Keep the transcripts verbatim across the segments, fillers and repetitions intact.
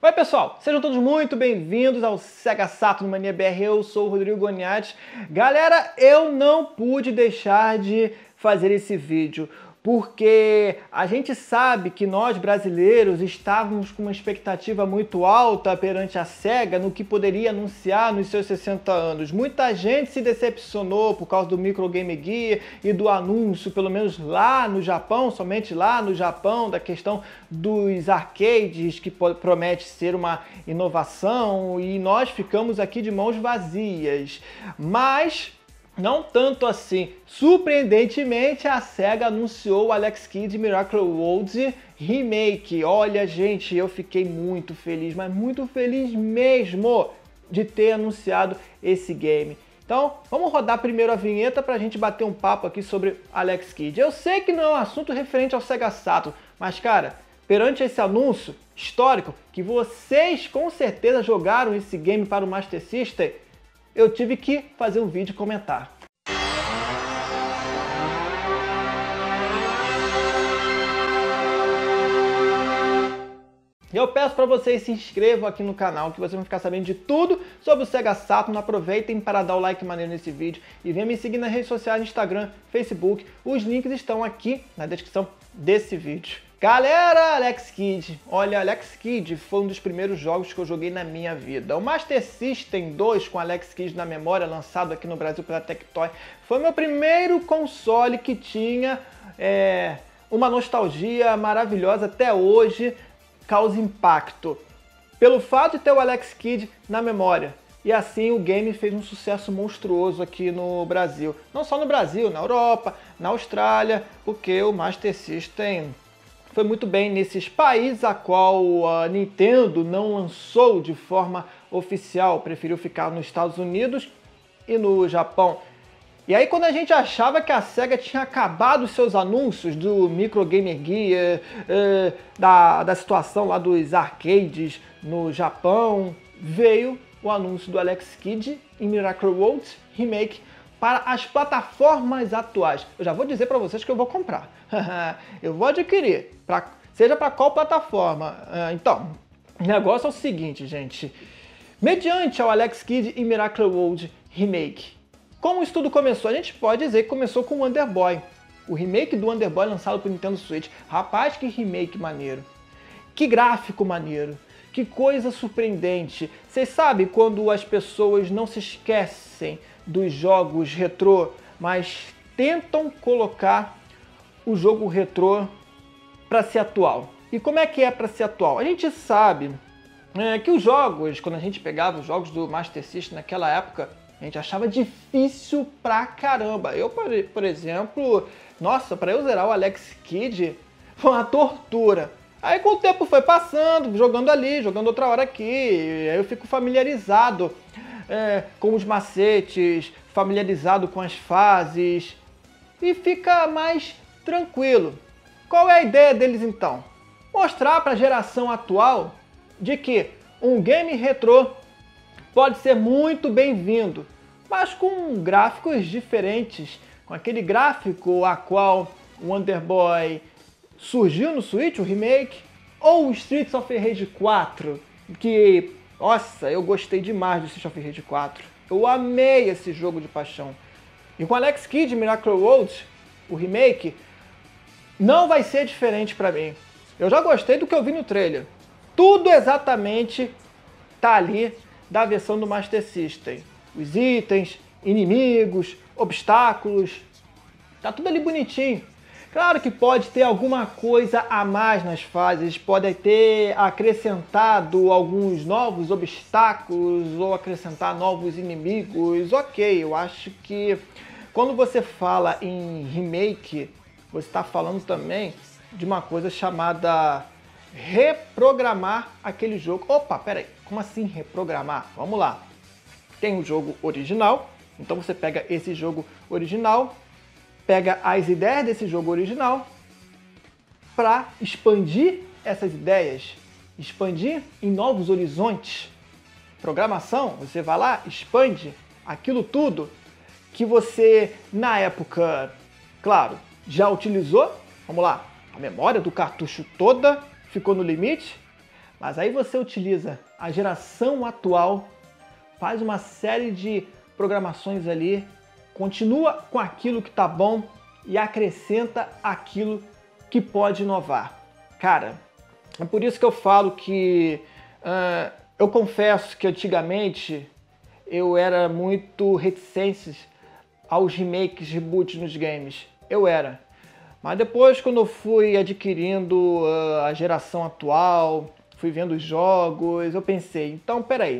Oi pessoal, sejam todos muito bem-vindos ao Sega Saturn Mania B R, eu sou o Rodrigo Goniatti. Galera, eu não pude deixar de fazer esse vídeo, porque a gente sabe que nós brasileiros estávamos com uma expectativa muito alta perante a Sega no que poderia anunciar nos seus sessenta anos. Muita gente se decepcionou por causa do Micro Game Gear e do anúncio, pelo menos lá no Japão, somente lá no Japão, da questão dos arcades, que promete ser uma inovação, e nós ficamos aqui de mãos vazias. Mas não tanto assim. Surpreendentemente, a Sega anunciou o Alex Kidd Miracle World Remake. Olha, gente, eu fiquei muito feliz, mas muito feliz mesmo de ter anunciado esse game. Então, vamos rodar primeiro a vinheta para a gente bater um papo aqui sobre Alex Kidd. Eu sei que não é um assunto referente ao Sega Saturn, mas, cara, perante esse anúncio histórico, que vocês com certeza jogaram esse game para o Master System, eu tive que fazer um vídeo e comentar. Eu peço para vocês se inscrevam aqui no canal, que vocês vão ficar sabendo de tudo sobre o Sega Saturn. Aproveitem para dar o like maneiro nesse vídeo e venha me seguir nas redes sociais, Instagram, Facebook. Os links estão aqui na descrição desse vídeo. Galera, Alex Kidd. Olha, Alex Kidd foi um dos primeiros jogos que eu joguei na minha vida. O Master System dois com Alex Kidd na memória, lançado aqui no Brasil pela Tectoy, foi meu primeiro console que tinha é, uma nostalgia maravilhosa até hoje, causa impacto, pelo fato de ter o Alex Kidd na memória. E assim o game fez um sucesso monstruoso aqui no Brasil. Não só no Brasil, na Europa, na Austrália, porque o Master System foi muito bem nesses países a qual a Nintendo não lançou de forma oficial, preferiu ficar nos Estados Unidos e no Japão. E aí quando a gente achava que a Sega tinha acabado os seus anúncios do Micro Game Gear, eh, da, da situação lá dos arcades no Japão, veio o anúncio do Alex Kidd em Miracle World Remake para as plataformas atuais. Eu já vou dizer para vocês que eu vou comprar. Eu vou adquirir, pra, seja para qual plataforma. Então, o negócio é o seguinte, gente. Mediante o Alex Kidd em Miracle World Remake, como isso tudo começou? A gente pode dizer que começou com o Wonder Boy. O remake do Wonder Boy lançado para o Nintendo Switch. Rapaz, que remake maneiro. Que gráfico maneiro. Que coisa surpreendente. Vocês sabem quando as pessoas não se esquecem dos jogos retrô, mas tentam colocar o jogo retrô para ser atual. E como é que é para ser atual? A gente sabe é, que os jogos, quando a gente pegava os jogos do Master System naquela época, a gente achava difícil pra caramba. Eu, por exemplo, nossa, para eu zerar o Alex Kidd foi uma tortura. Aí com o tempo foi passando, jogando ali, jogando outra hora aqui, aí eu fico familiarizado é, com os macetes, familiarizado com as fases e fica mais tranquilo. Qual é a ideia deles então? Mostrar para a geração atual de que um game retrô pode ser muito bem-vindo, mas com gráficos diferentes, com aquele gráfico a qual o Wonder Boy surgiu no Switch, o remake, ou o Streets of Rage quatro, que, nossa, eu gostei demais do Streets of Rage quatro. Eu amei esse jogo de paixão. E com Alex Kidd Miracle World, o remake, não vai ser diferente para mim. Eu já gostei do que eu vi no trailer. Tudo exatamente tá ali da versão do Master System. Os itens, inimigos, obstáculos, tá tudo ali bonitinho. Claro que pode ter alguma coisa a mais nas fases, pode ter acrescentado alguns novos obstáculos ou acrescentar novos inimigos. Ok, eu acho que quando você fala em remake, você está falando também de uma coisa chamada reprogramar aquele jogo. Opa, peraí, como assim reprogramar? Vamos lá. Tem o jogo original, então você pega esse jogo original, pega as ideias desse jogo original para expandir essas ideias, expandir em novos horizontes. Programação, você vai lá, expande aquilo tudo que você, na época, claro, já utilizou. Vamos lá, a memória do cartucho toda ficou no limite, Mas aí você utiliza a geração atual, faz uma série de programações ali, continua com aquilo que tá bom e acrescenta aquilo que pode inovar. Cara, é por isso que eu falo que uh, eu confesso que antigamente eu era muito reticente aos remakes, reboots nos games. Eu era. Mas depois, quando eu fui adquirindo uh, a geração atual, fui vendo os jogos, eu pensei, então peraí.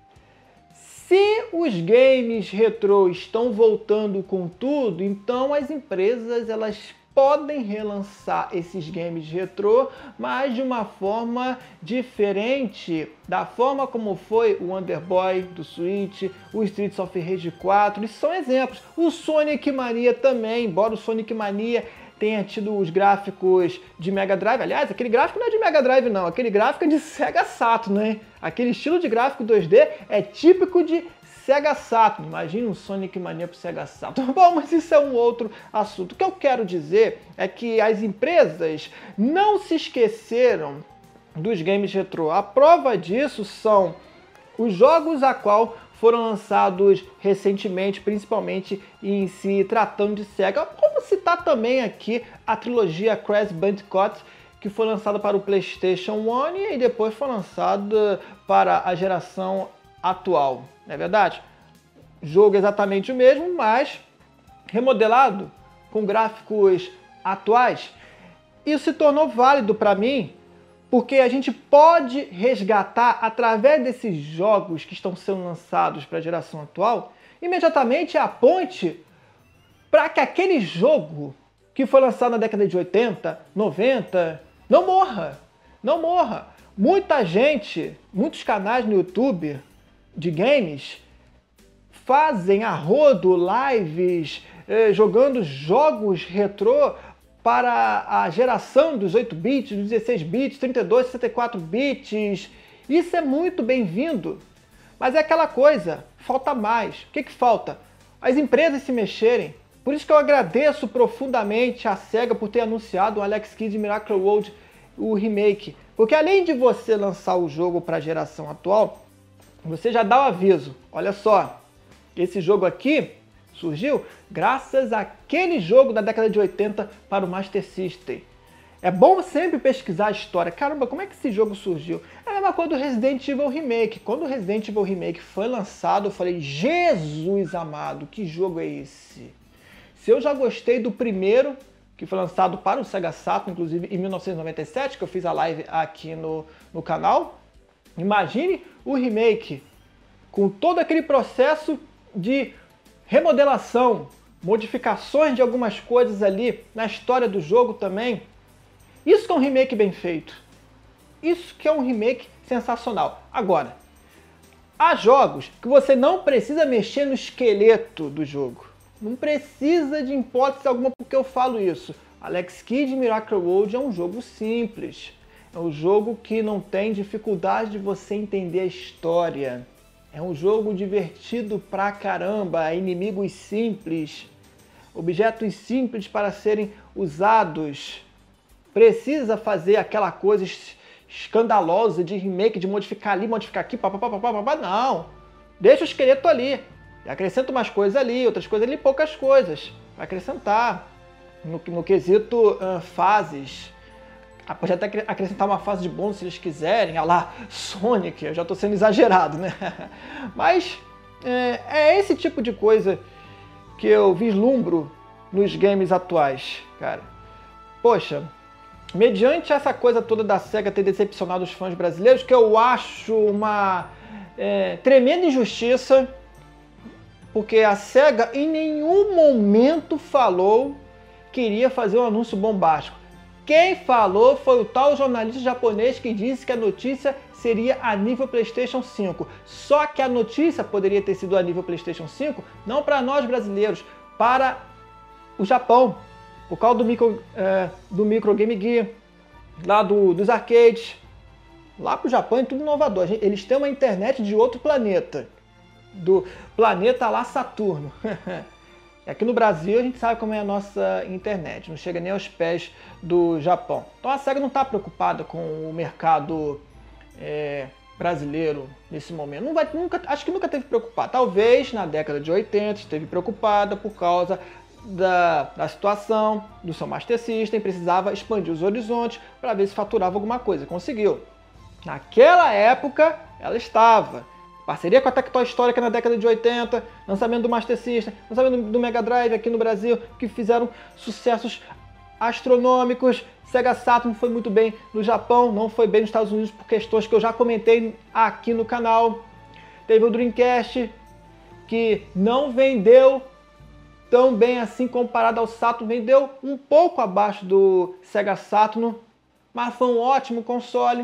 Se os games retrô estão voltando com tudo, então as empresas elas podem relançar esses games retrô, mas de uma forma diferente da forma como foi o Wonder Boy do Switch, o Streets of Rage quatro, isso são exemplos. O Sonic Mania também, embora o Sonic Mania tenha tido os gráficos de Mega Drive, aliás, aquele gráfico não é de Mega Drive não, aquele gráfico é de Sega Saturn, né? Aquele estilo de gráfico dois D é típico de Sega Saturn, imagina um Sonic Mania pro Sega Saturn. Bom, mas isso é um outro assunto. O que eu quero dizer é que as empresas não se esqueceram dos games retrô. A prova disso são os jogos a qual foram lançados recentemente, principalmente em se tratando de Sega. Vamos citar também aqui a trilogia Crash Bandicoot, que foi lançada para o PlayStation um e depois foi lançada para a geração atual. Não é verdade? Jogo exatamente o mesmo, mas remodelado com gráficos atuais. Isso se tornou válido para mim, porque a gente pode resgatar, através desses jogos que estão sendo lançados para a geração atual, imediatamente a ponte para que aquele jogo que foi lançado na década de oitenta, noventa, não morra. Não morra. Muita gente, muitos canais no YouTube de games fazem a rodo lives eh, jogando jogos retrô para a geração dos oito bits, dos dezesseis bits, trinta e dois, sessenta e quatro bits. Isso é muito bem-vindo. Mas é aquela coisa, falta mais. O que que falta? As empresas se mexerem. Por isso que eu agradeço profundamente a SEGA por ter anunciado o Alex Kidd Miracle World, o remake. Porque além de você lançar o jogo para a geração atual, você já dá o aviso. Olha só, esse jogo aqui surgiu graças àquele jogo da década de oitenta para o Master System. É bom sempre pesquisar a história. Caramba, como é que esse jogo surgiu? É a mesma coisa do Resident Evil Remake. Quando o Resident Evil Remake foi lançado, eu falei, Jesus amado, que jogo é esse? Se eu já gostei do primeiro, que foi lançado para o Sega Saturn, inclusive em mil novecentos e noventa e sete, que eu fiz a live aqui no, no canal, imagine o remake, com todo aquele processo de remodelação, modificações de algumas coisas ali na história do jogo também. Isso que é um remake bem feito. Isso que é um remake sensacional. Agora, há jogos que você não precisa mexer no esqueleto do jogo. Não precisa de hipótese alguma porque eu falo isso. Alex Kidd Miracle World é um jogo simples. É um jogo que não tem dificuldade de você entender a história. É um jogo divertido pra caramba, inimigos simples, objetos simples para serem usados. Precisa fazer aquela coisa escandalosa de remake, de modificar ali, modificar aqui, papapá, papapá, não. Deixa o esqueleto ali. E acrescenta umas coisas ali, outras coisas ali, poucas coisas. Vai acrescentar. No, no quesito uh, fases. Pode até acrescentar uma fase de bônus se eles quiserem, a lá Sonic, eu já estou sendo exagerado, né? Mas é, é esse tipo de coisa que eu vislumbro nos games atuais, cara. Poxa, mediante essa coisa toda da SEGA ter decepcionado os fãs brasileiros, que eu acho uma é, tremenda injustiça, porque a SEGA em nenhum momento falou que iria fazer um anúncio bombástico. Quem falou foi o tal jornalista japonês que disse que a notícia seria a nível PlayStation cinco. Só que a notícia poderia ter sido a nível PlayStation cinco, não para nós brasileiros, para o Japão. Por causa do micro, é, do micro Game Gear, lá do, dos arcades. Lá para o Japão é tudo inovador. Eles têm uma internet de outro planeta. Do planeta lá Saturno. Aqui no Brasil a gente sabe como é a nossa internet, não chega nem aos pés do Japão. Então a SEGA não está preocupada com o mercado é, brasileiro nesse momento. Não vai, nunca, acho que nunca teve preocupado. Talvez na década de oitenta esteve preocupada por causa da, da situação do seu Master System, precisava expandir os horizontes para ver se faturava alguma coisa. Conseguiu. Naquela época, ela estava. Parceria com a Tectoy Histórica na década de oitenta, lançamento do Master System, lançamento do Mega Drive aqui no Brasil, que fizeram sucessos astronômicos. Sega Saturn foi muito bem no Japão, não foi bem nos Estados Unidos por questões que eu já comentei aqui no canal. Teve o Dreamcast, que não vendeu tão bem assim comparado ao Saturn, vendeu um pouco abaixo do Sega Saturn, mas foi um ótimo console.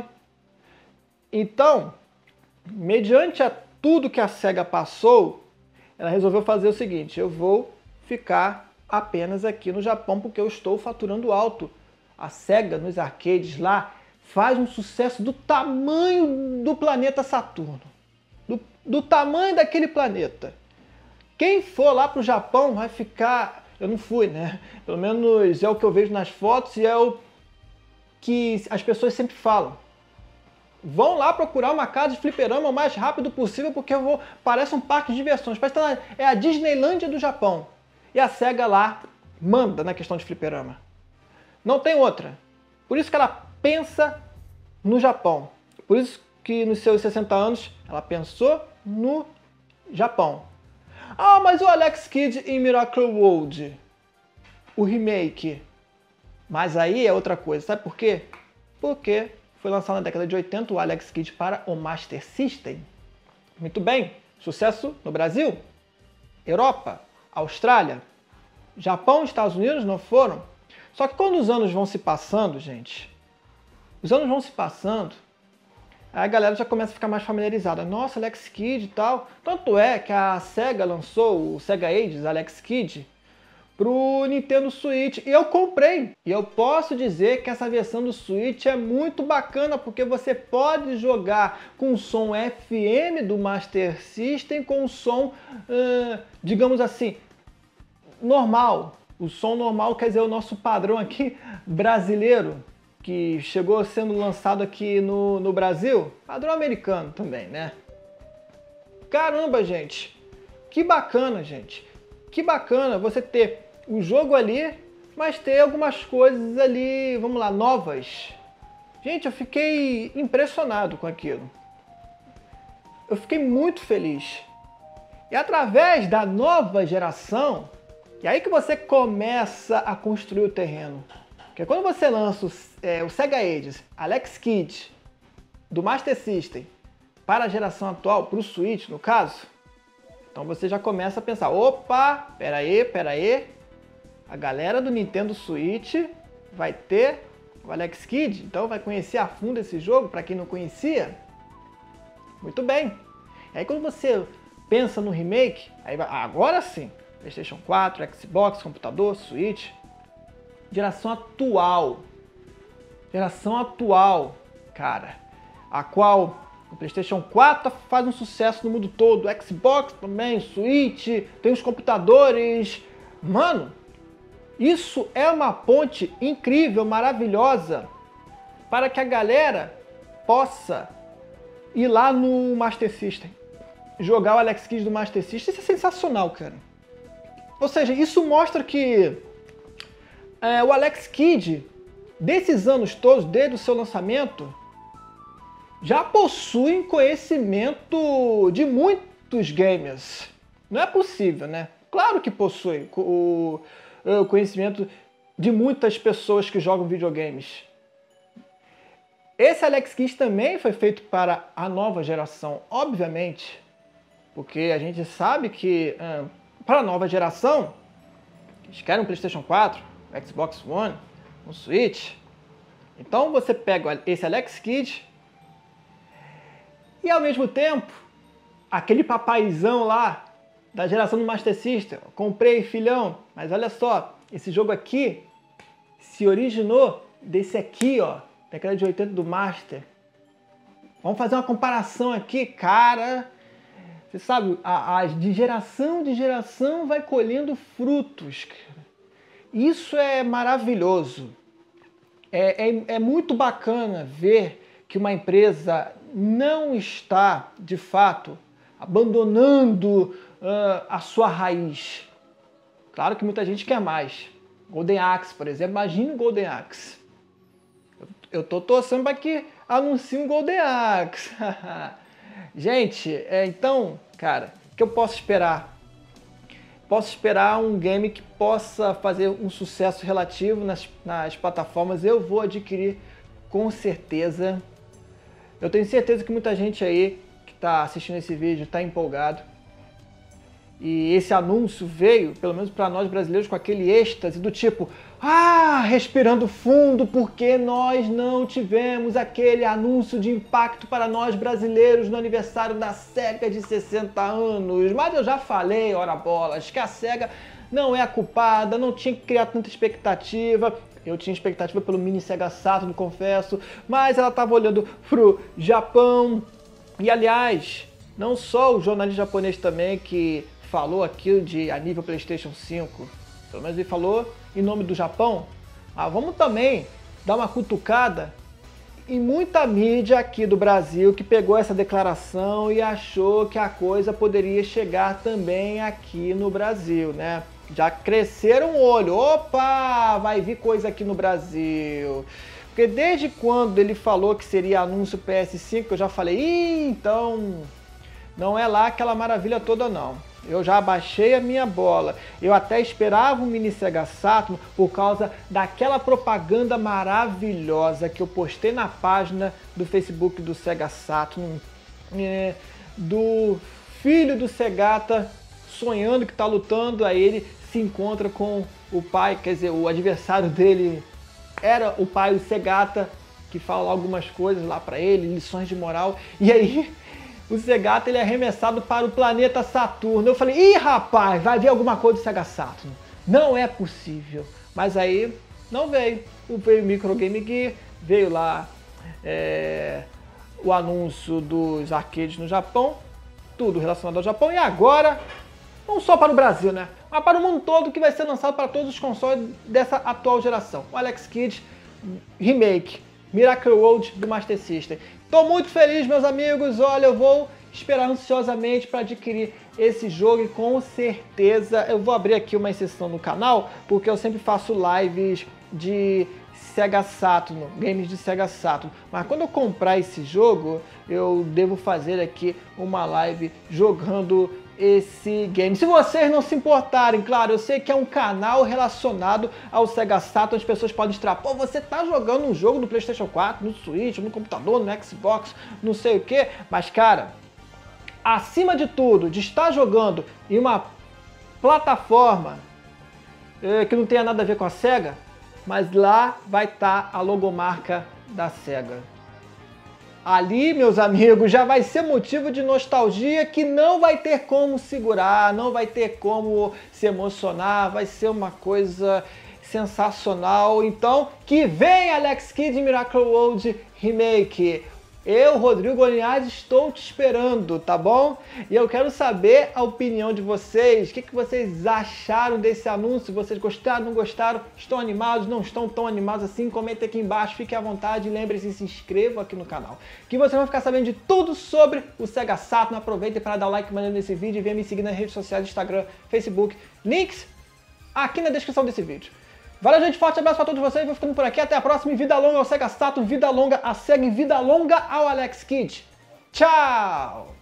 Então, mediante a tudo que a Sega passou, ela resolveu fazer o seguinte: eu vou ficar apenas aqui no Japão porque eu estou faturando alto. A Sega nos arcades lá faz um sucesso do tamanho do planeta Saturno, do, do tamanho daquele planeta. Quem for lá para o Japão vai ficar... Eu não fui, né? Pelo menos é o que eu vejo nas fotos e é o que as pessoas sempre falam. Vão lá procurar uma casa de fliperama o mais rápido possível, porque eu vou... parece um parque de diversões. Parece que tá na... é a Disneylândia do Japão. E a Sega lá manda na questão de fliperama. Não tem outra. Por isso que ela pensa no Japão. Por isso que nos seus sessenta anos ela pensou no Japão. Ah, mas o Alex Kidd em Miracle World, o remake. Mas aí é outra coisa. Sabe por quê? Porque foi lançado na década de oitenta o Alex Kidd para o Master System. Muito bem. Sucesso no Brasil, Europa, Austrália, Japão e Estados Unidos não foram. Só que quando os anos vão se passando, gente, os anos vão se passando, aí a galera já começa a ficar mais familiarizada. Nossa, Alex Kidd e tal. Tanto é que a Sega lançou o Sega Ages Alex Kidd pro Nintendo Switch. E eu comprei. E eu posso dizer que essa versão do Switch é muito bacana, porque você pode jogar com o som F M do Master System, com o som, uh, digamos assim, normal. O som normal quer dizer o nosso padrão aqui brasileiro, que chegou sendo lançado aqui no, no Brasil. Padrão americano também, né? Caramba, gente! Que bacana, gente! Que bacana você ter o jogo ali, mas ter algumas coisas ali, vamos lá, novas. Gente, eu fiquei impressionado com aquilo. Eu fiquei muito feliz. E através da nova geração, e aí que você começa a construir o terreno. Porque quando você lança o, é, o Sega Ages Alex Kidd do Master System para a geração atual, para o Switch no caso, então você já começa a pensar, opa, peraí, peraí, a galera do Nintendo Switch vai ter o Alex Kidd, então vai conhecer a fundo esse jogo, para quem não conhecia. Muito bem. E aí quando você pensa no remake, aí vai, agora sim, PlayStation quatro, Xbox, computador, Switch, geração atual, geração atual, cara, a qual o PlayStation quatro faz um sucesso no mundo todo, o Xbox também, Switch, tem os computadores, mano, isso é uma ponte incrível, maravilhosa, para que a galera possa ir lá no Master System, jogar o Alex Kidd do Master System. Isso é sensacional, cara. Ou seja, isso mostra que é, o Alex Kidd, desses anos todos, desde o seu lançamento, já possui conhecimento de muitos gamers. Não é possível, né? Claro que possui o, o conhecimento de muitas pessoas que jogam videogames. Esse Alex Kidd também foi feito para a nova geração, obviamente, porque a gente sabe que hum, para a nova geração, eles querem um PlayStation quatro, um Xbox One, um Switch. Então você pega esse Alex Kidd e ao mesmo tempo, aquele papaizão lá da geração do Master System, comprei, filhão, mas olha só, esse jogo aqui se originou desse aqui, ó, década de oitenta do Master. Vamos fazer uma comparação aqui, cara. Você sabe, a, a, de geração de geração vai colhendo frutos, cara. Isso é maravilhoso. É, é, é muito bacana ver que uma empresa não está, de fato, abandonando uh, a sua raiz. Claro que muita gente quer mais. Golden Axe, por exemplo, imagine o Golden Axe. Eu tô torcendo para que anuncie um Golden Axe. Gente, é, então, cara, o que eu posso esperar? Posso esperar um game que possa fazer um sucesso relativo nas, nas plataformas. Eu vou adquirir com certeza. Eu tenho certeza que muita gente aí que está assistindo esse vídeo está empolgado. E esse anúncio veio, pelo menos para nós brasileiros, com aquele êxtase do tipo, ah, respirando fundo, porque nós não tivemos aquele anúncio de impacto para nós brasileiros no aniversário da SEGA de sessenta anos. Mas eu já falei, ora bolas, que a SEGA não é a culpada, não tinha que criar tanta expectativa. Eu tinha expectativa pelo mini Sega Saturn, confesso, mas ela estava olhando pro Japão. E aliás, não só o jornalista japonês também que falou aquilo de a nível PlayStation cinco, pelo menos ele falou em nome do Japão, mas vamos também dar uma cutucada em muita mídia aqui do Brasil que pegou essa declaração e achou que a coisa poderia chegar também aqui no Brasil, né? Já cresceram o olho, opa, vai vir coisa aqui no Brasil. Porque desde quando ele falou que seria anúncio P S cinco, eu já falei, ih, então não é lá aquela maravilha toda não. Eu já abaixei a minha bola. Eu até esperava um mini Sega Saturn por causa daquela propaganda maravilhosa que eu postei na página do Facebook do Sega Saturn, é, do filho do Segata sonhando que está lutando, aí ele se encontra com o pai, quer dizer, o adversário dele era o pai do Segata, que fala algumas coisas lá para ele, lições de moral, e aí o Segata ele é arremessado para o planeta Saturno. Eu falei, ih rapaz, vai vir alguma coisa do Sega Saturn. Não é possível. Mas aí não veio. Veio o Micro Game Gear, veio lá é, o anúncio dos arcades no Japão, tudo relacionado ao Japão. E agora, não só para o Brasil, né? Mas para o mundo todo, que vai ser lançado para todos os consoles dessa atual geração. O Alex Kidd Remake, Miracle World do Master System. Tô muito feliz, meus amigos. Olha, eu vou esperar ansiosamente para adquirir esse jogo e com certeza eu vou abrir aqui uma exceção no canal, porque eu sempre faço lives de Sega Saturn, games de Sega Saturn. Mas quando eu comprar esse jogo, eu devo fazer aqui uma live jogando esse game. Se vocês não se importarem, claro, eu sei que é um canal relacionado ao Sega Saturn, as pessoas podem estranhar, pô, você tá jogando um jogo no PlayStation quatro, no Switch, no computador, no Xbox, não sei o que, mas cara, acima de tudo, de estar jogando em uma plataforma eh, que não tenha nada a ver com a Sega, mas lá vai estar a logomarca da Sega. Ali, meus amigos, já vai ser motivo de nostalgia que não vai ter como segurar, não vai ter como se emocionar, vai ser uma coisa sensacional. Então, que vem Alex Kidd Miracle World Remake. Eu, Rodrigo Linhares, estou te esperando, tá bom? E eu quero saber a opinião de vocês. O que, que vocês acharam desse anúncio? Vocês gostaram, não gostaram? Estão animados, não estão tão animados assim? Comenta aqui embaixo, fiquem à vontade. Lembre-se, se inscrevam aqui no canal, que vocês vão ficar sabendo de tudo sobre o Sega Saturn. Aproveitem para dar o like maneiro nesse vídeo e venha me seguir nas redes sociais, Instagram, Facebook. Links aqui na descrição desse vídeo. Valeu, gente. Forte abraço para todos vocês. Vou ficando por aqui. Até a próxima. E vida longa ao Sega Saturn. Vida longa a Sega. E vida longa ao Alex Kidd. Tchau!